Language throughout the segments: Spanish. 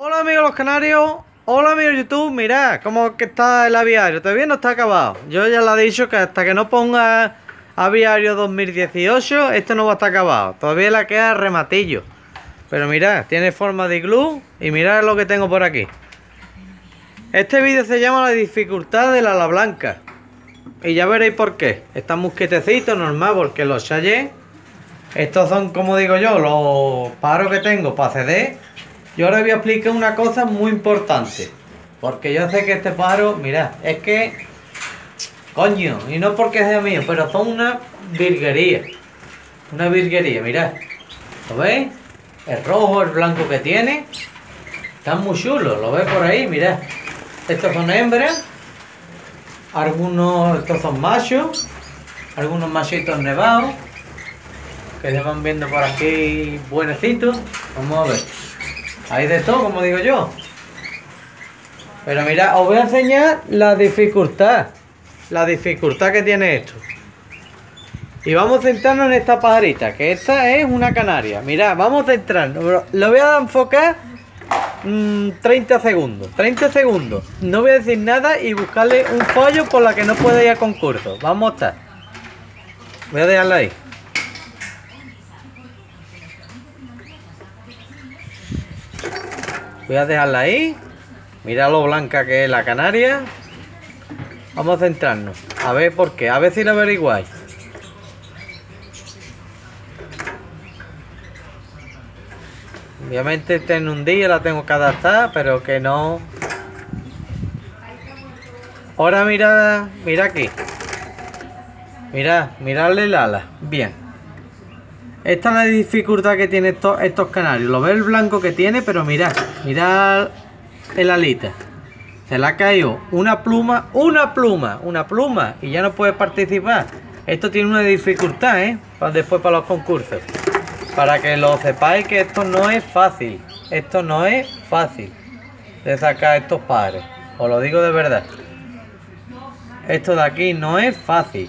Hola amigos los canarios, hola amigos YouTube, mirad cómo que está el aviario, todavía no está acabado. Yo ya le he dicho que hasta que no ponga aviario 2018, esto no va a estar acabado. Todavía le queda rematillo. Pero mirad, tiene forma de iglú y mirad lo que tengo por aquí. Este vídeo se llama la dificultad del ala blanca. Y ya veréis por qué. Está mosquetecito normal porque los chayés, estos son, como digo yo, los paros que tengo para ceder. Yo ahora voy a explicar una cosa muy importante. Porque yo sé que este pájaro, mirad, es que... Coño, y no porque sea mío, pero son una virguería. Una virguería, mirad. ¿Lo veis? El rojo, el blanco que tiene. Están muy chulos, lo veis por ahí, mirad. Estos son hembras. Algunos, estos son machos. Algunos machitos nevados. Que se van viendo por aquí buenecitos. Vamos a ver. Hay de todo, como digo yo. Pero mirad, os voy a enseñar la dificultad. La dificultad que tiene esto. Y vamos a centrarnos en esta pajarita, que esta es una canaria. Mirad, vamos a centrarnos. Lo voy a enfocar 30 segundos. 30 segundos. No voy a decir nada y buscarle un follo por la que no puede ir a concurso. Vamos a estar. Voy a dejarla ahí. Voy a dejarla ahí. Mirad lo blanca que es la canaria. Vamos a centrarnos. A ver por qué. A ver si lo averiguáis. Obviamente en un día la tengo que adaptar, pero que no. Ahora mirad, mirad aquí. Miradle el ala. Bien. Esta es la dificultad que tiene estos canarios. Lo ve el blanco que tiene, pero mirad el alita. Se le ha caído una pluma, y ya no puede participar. Esto tiene una dificultad, después para los concursos. Para que lo sepáis que esto no es fácil. Esto no es fácil de sacar estos pájaros. Os lo digo de verdad. Esto de aquí no es fácil.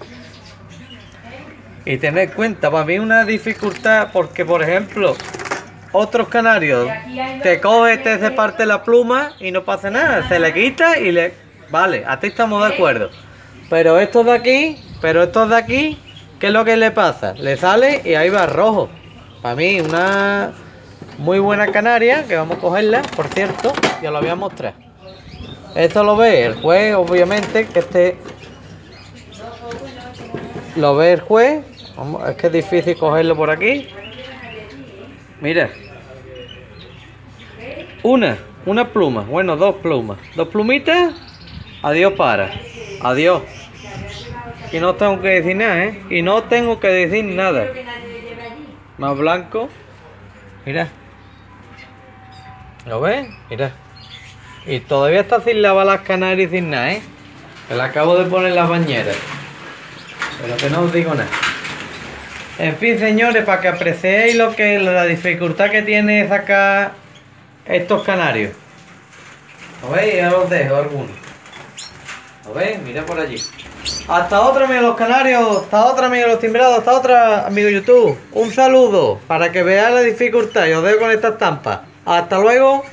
Y tened en cuenta, para mí una dificultad porque, por ejemplo, otros canarios te coge, te se parte la pluma y no pasa nada. Se le quita y le... Vale, a ti estamos de acuerdo. Pero estos de aquí, ¿qué es lo que le pasa? Le sale y ahí va rojo. Para mí una muy buena canaria, que vamos a cogerla, por cierto, ya lo voy a mostrar. Esto lo ve el juez, obviamente, que este... Lo ve el juez. Es que es difícil cogerlo por aquí. Mira. Una pluma. Bueno, dos plumas. Dos plumitas. Adiós para. Adiós. Y no tengo que decir nada, Y no tengo que decir nada. Más blanco. Mira. ¿Lo ves? Mira. Y todavía está sin lavar las canarias y sin nada, Que le acabo de poner las bañeras. Pero que no os digo nada. En fin, señores, para que apreciéis lo que es la dificultad que tiene sacar estos canarios. ¿Lo veis? Ya os dejo algunos. ¿Lo veis? Mira por allí. Hasta otra, amigos los canarios. Hasta otra, amigos los timbrados. Hasta otra, amigos YouTube. Un saludo para que veáis la dificultad. Y os dejo con esta estampa. Hasta luego.